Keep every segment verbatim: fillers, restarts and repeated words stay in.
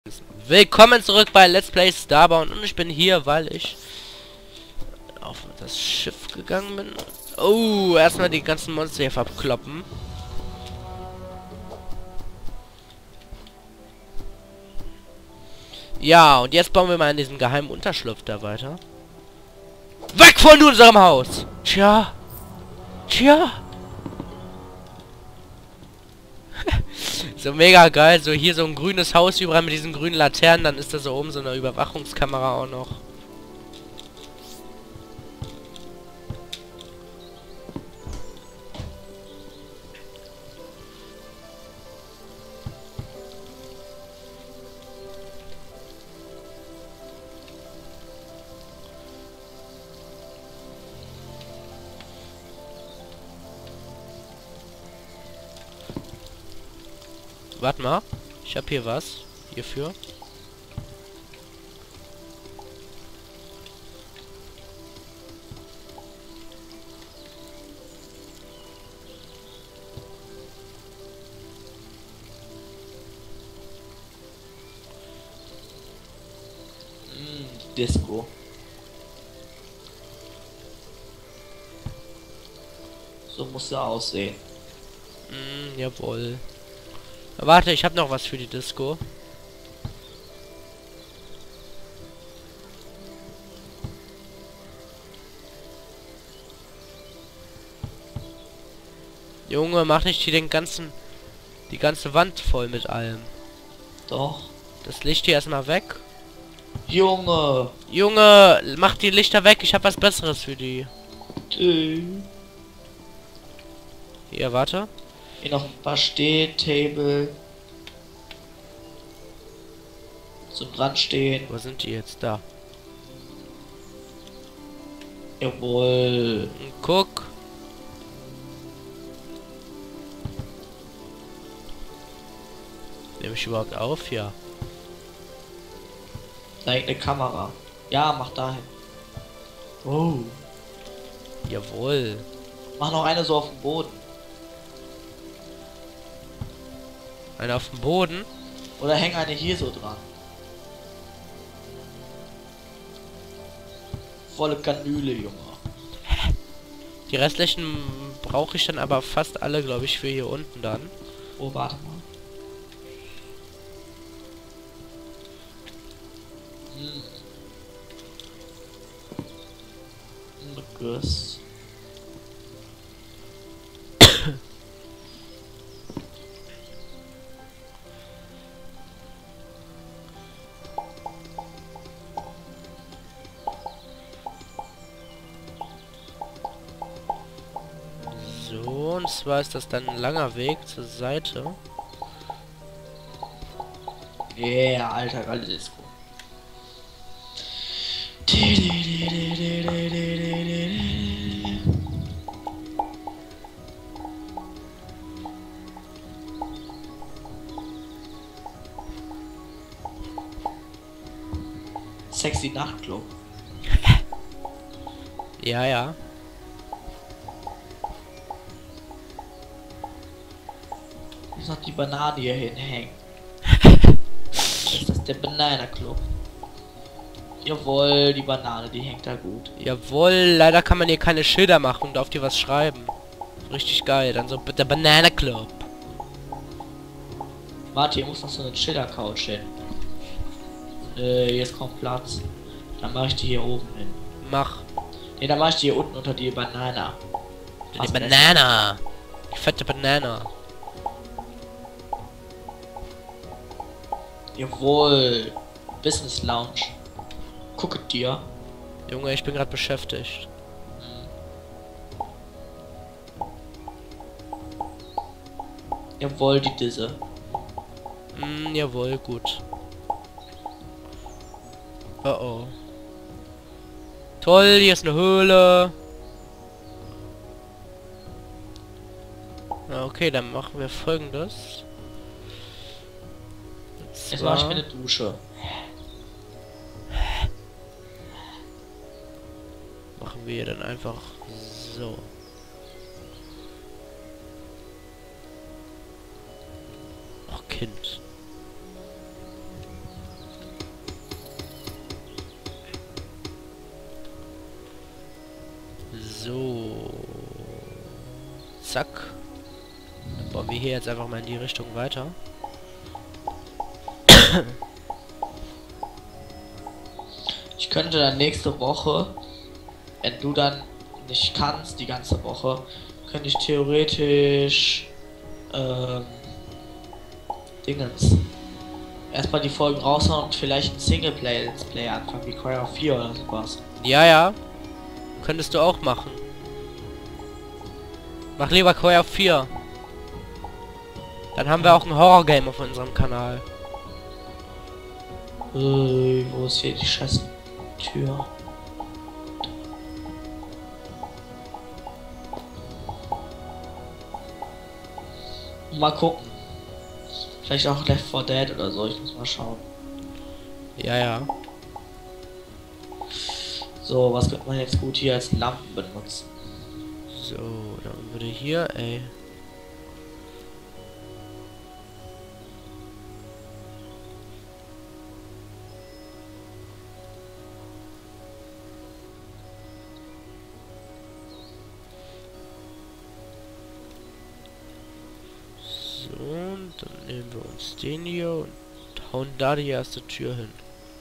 Willkommen zurück bei Let's Play Starbound und ich bin hier, weil ich auf das Schiff gegangen bin. Oh, erstmal die ganzen Monster hier verkloppen. Ja, und jetzt bauen wir mal in diesem geheimen Unterschlupf da weiter. Weg von unserem Haus! Tja. Tja. So mega geil, so hier so ein grünes Haus überall mit diesen grünen Laternen, dann ist da so oben so eine Überwachungskamera auch noch. Warte mal, ich habe hier was hierfür. Mm, Disco. So muss er aussehen. Mm, jawohl. Warte, ich habe noch was für die Disco. Junge, mach nicht hier den ganzen, die ganze Wand voll mit allem. Doch. Das Licht hier erstmal weg. Junge. Junge, mach die Lichter weg. Ich habe was Besseres für die. Äh. Hier, warte. Hier noch ein paar Stehtable. Zum Rand stehen. Wo sind die jetzt? Da. Jawohl. Und guck. Nehme ich überhaupt auf? Ja. Da hängt eine Kamera. Ja, mach dahin. Oh. Jawohl. Mach noch eine so auf dem Boden. Eine auf dem Boden. Oder häng eine hier so dran. Volle Kanüle, Junge. Die restlichen brauche ich dann aber fast alle, glaube ich, für hier unten dann. Oh, warte mal. Hm. Guss. So, und zwar ist das dann ein langer Weg zur Seite. Yeah, alter, geile Disco. Sexy Nachtclub. Ja, ja. Ist noch die Banane hier hinhängen. Das ist der Banana Club. Jawohl, die Banane, die hängt da gut. Jawohl, leider kann man hier keine Schilder machen und auf die was schreiben. Richtig geil, dann so der Banana Club. Warte, hier muss noch so eine Chiller-Couch hin. Äh, jetzt kommt Platz. Dann mache ich die hier oben hin. Mach. Ne, dann mache ich die hier unten unter die Banana. Die Passt Banana. Die fette Banana. Jawohl. Business Lounge. Gucke dir. Junge, ich bin gerade beschäftigt. Jawohl, die Disse. Hm, jawohl, gut. Oh oh. Toll, hier ist eine Höhle. Na, okay, dann machen wir Folgendes. Und Jetzt mache ich zwar- mir eine Dusche. Machen wir dann einfach so. Kind. So. Zack. Dann bauen wir hier jetzt einfach mal in die Richtung weiter. Ich könnte dann nächste Woche, wenn du dann nicht kannst, die ganze Woche, könnte ich theoretisch ähm, Dingens erstmal die Folgen raushauen und vielleicht ein Singleplay-Let's Play anfangen, wie Cry of vier oder sowas. Ja, ja. Könntest du auch machen. Mach lieber Cry of vier. Dann haben wir auch ein Horror-Game auf unserem Kanal. Äh, wo ist hier die scheiß Tür? Mal gucken. Vielleicht auch Left four Dead oder so, ich muss mal schauen. Ja, ja. So, was könnte man jetzt gut hier als Lampen benutzen? So, dann würde hier, ey. So, und dann nehmen wir uns den hier und hauen da die erste Tür hin.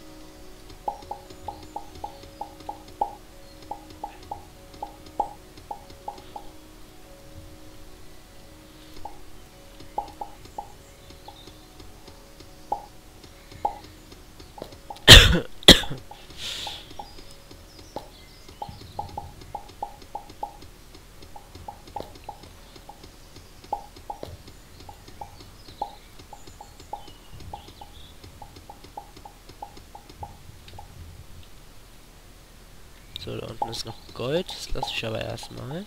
So, da unten ist noch Gold. Das lasse ich aber erstmal.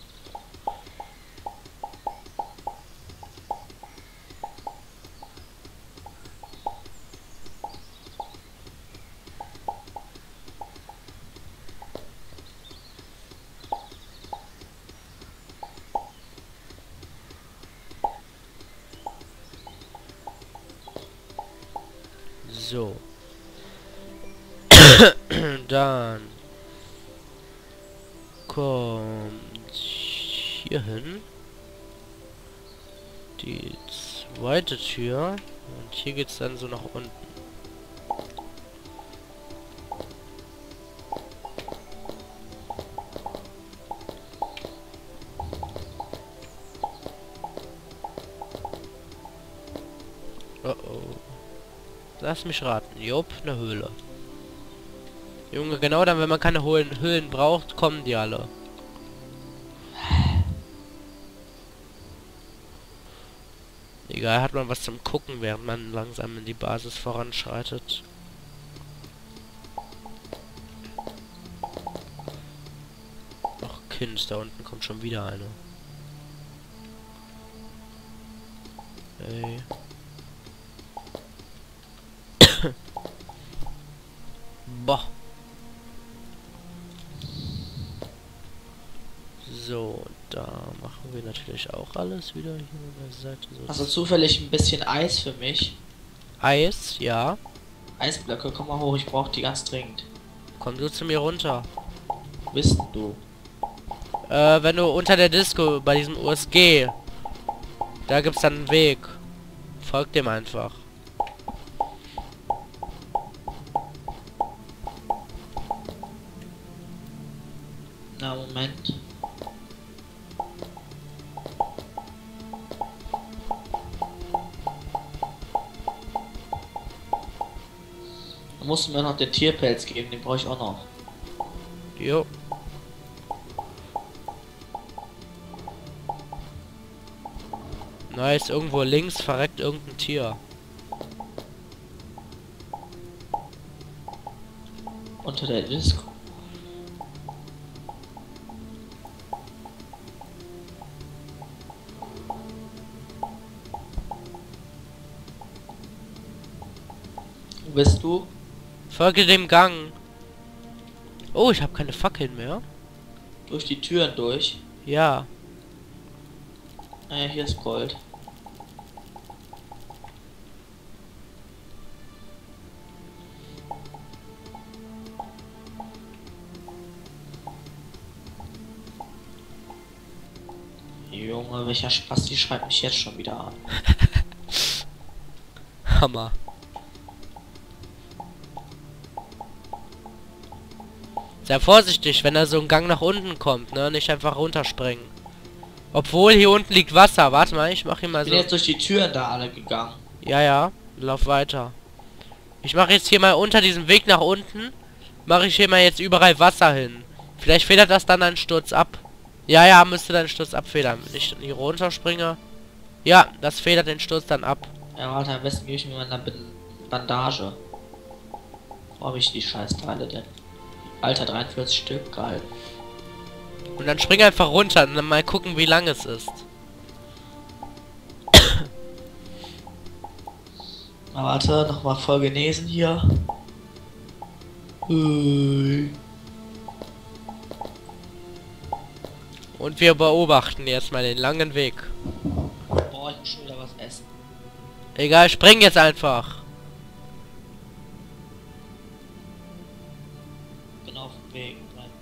So. Dann kommt hier hin die zweite Tür und hier geht's dann so nach unten. Oh oh. Lass mich raten. Jupp, eine Höhle. Junge, genau dann, wenn man keine Höhlen, Höhlen braucht, kommen die alle. Egal, hat man was zum Gucken, während man langsam in die Basis voranschreitet. Ach, Kind, da unten kommt schon wieder eine. Ey. Boah. So, da machen wir natürlich auch alles wieder hier an der Seite. So. Hast du zufällig ein bisschen Eis für mich? Eis, ja. Eisblöcke, komm mal hoch, ich brauche die ganz dringend. Komm du zu mir runter. Wo bist denn du? Äh, wenn du unter der Disco bei diesem U S G, da gibt's dann einen Weg. Folg dem einfach. Na, Moment. Da musst du mir noch den Tierpelz geben, den brauche ich auch noch. Jo. Nice, irgendwo links verreckt irgendein Tier. Unter der Disco. Wo bist du? Folge dem Gang. Oh, ich habe keine Fackeln mehr. Durch die Türen durch. Ja. Naja, hier ist Gold. Junge, welcher Spaß, die schreibt mich jetzt schon wieder an. Hammer. Sehr vorsichtig, wenn er so einen Gang nach unten kommt, ne? Nicht einfach runterspringen. Obwohl, hier unten liegt Wasser. Warte mal, ich mach hier mal Ich so... bin jetzt durch die Türen da alle gegangen. Ja, ja. Lauf weiter. Ich mache jetzt hier mal unter diesem Weg nach unten. Mache ich hier mal jetzt überall Wasser hin. Vielleicht federt das dann einen Sturz ab. Ja, ja, müsste dann Sturz abfedern. Wenn ich hier runterspringe. Ja, das federt den Sturz dann ab. Ja, warte, am besten gebe ich mir mal eine Bandage. Wo habe ich die Scheißteile denn? Alter, dreiundvierzig Stück, geil. Und dann spring einfach runter und dann mal gucken, wie lang es ist. Na, warte, nochmal voll genesen hier. Ui. Und wir beobachten jetzt mal den langen Weg. Boah, ich muss schon wieder was essen. Egal, spring jetzt einfach. Bin auf dem Weg.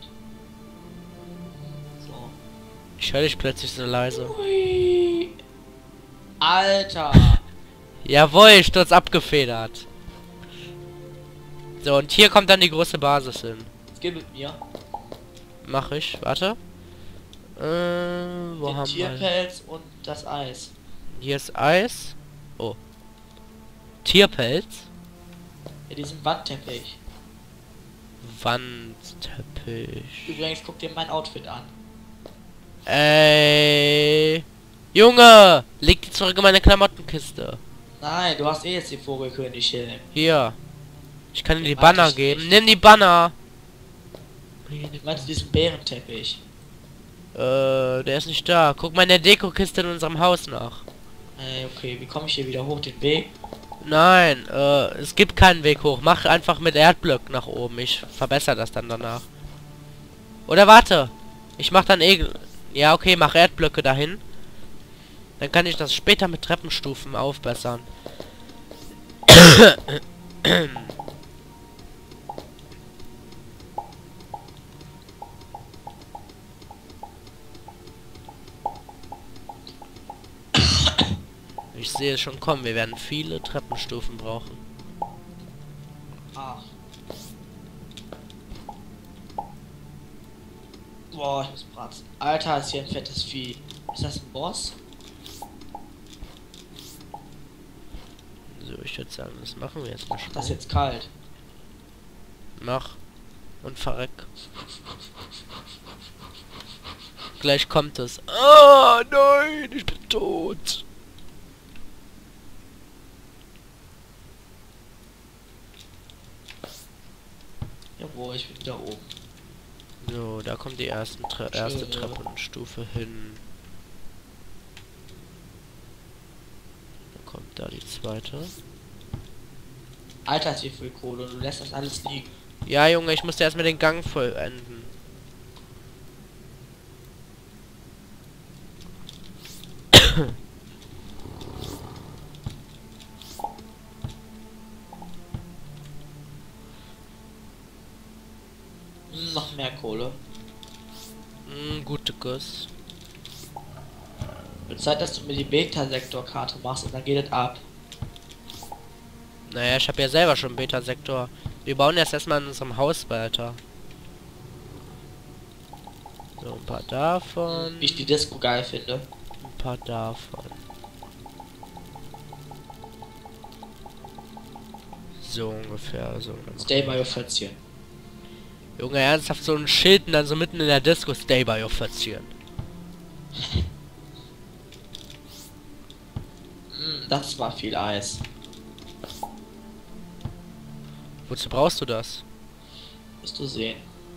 So. Ich höre dich plötzlich so leise. Ui. Alter. Jawohl, Sturz abgefedert. So, und hier kommt dann die große Basis hin. Jetzt geh mit mir. Mach ich, warte. Äh, wo Den haben wir? Tierpelz und das Eis. Hier ist Eis. Oh. Tierpelz. Ja, diesen Wandteppich. Wandteppich. Übrigens, guck dir mein Outfit an. Ey. Junge! Leg die zurück in meine Klamottenkiste. Nein, du hast eh jetzt die Vogelkönig hier. Hier. Ich kann dir die Den Banner mag ich geben. nicht. Nimm die Banner. Meinst du diesen Bärenteppich? Äh, der ist nicht da. Guck mal in der Dekokiste in unserem Haus nach. Ey, okay, wie komme ich hier wieder hoch den Weg? Nein, äh, es gibt keinen Weg hoch. Mach einfach mit Erdblöcken nach oben. Ich verbessere das dann danach. Oder warte. Ich mach dann eh... Ja, okay, mach Erdblöcke dahin. Dann kann ich das später mit Treppenstufen aufbessern. Ich sehe es schon kommen. Wir werden viele Treppenstufen brauchen. Ach. Boah, ich muss bratzen. Alter, ist hier ein fettes Vieh. Ist das ein Boss? So, ich würde sagen, das machen wir jetzt mal schnell. Das ist jetzt kalt. Mach. Und verreck. Gleich kommt es. Ah, nein, ich bin tot. Jawohl, ich bin wieder oben. So, da kommt die ersten Tre erste Schön, ja. Treppenstufe hin. Dann kommt da die zweite. Alter, ist hier viel Kohle und du lässt das alles liegen. Ja, Junge, ich musste erstmal den Gang vollenden. Hm, noch mehr Kohle. Mm, gute Kuss. Wird Zeit, dass du mir die Beta-Sektor-Karte machst und dann geht es ab. Naja, ich habe ja selber schon Beta-Sektor. Wir bauen jetzt erstmal in unserem Haus weiter. So, ein paar davon. Wie ich die Disco geil finde. Ein paar davon. So ungefähr, so. Stay by your Fötzchen. Junge, ernsthaft so ein Schild und dann so mitten in der Disco Stay by your Fötzchen. Hm, das war viel Eis. Wozu brauchst du das? Wirst du sehen.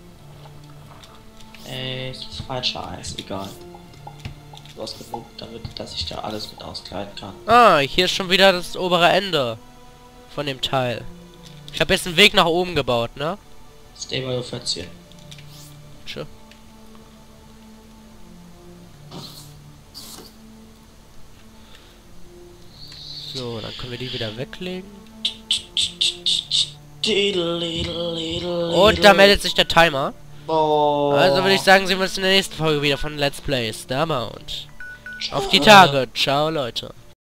Ey, das ist falscher Eis, egal. Du hast genug, damit, dass ich da alles mit auskleiden kann. Ah, hier ist schon wieder das obere Ende von dem Teil. Ich habe jetzt einen Weg nach oben gebaut, ne? Stay by your Fötzchen. Tschö. So, dann können wir die wieder weglegen. Und da meldet sich der Timer. Boah. Also würde ich sagen, sehen wir uns in der nächsten Folge wieder von Let's Play Starbound. Auf die Tage. Ciao, Leute.